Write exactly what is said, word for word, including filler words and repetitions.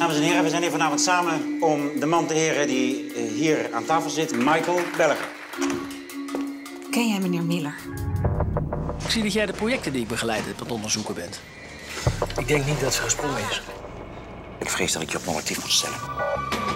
Dames en heren, we zijn hier vanavond samen om de man te heren die uh, hier aan tafel zit, Michael Belliger. Ken jij meneer Miller? Ik zie dat jij de projecten die ik begeleid heb aan het onderzoeken bent. Ik denk niet dat ze gesprongen is. Ik vrees dat ik je op non-actief moet stellen.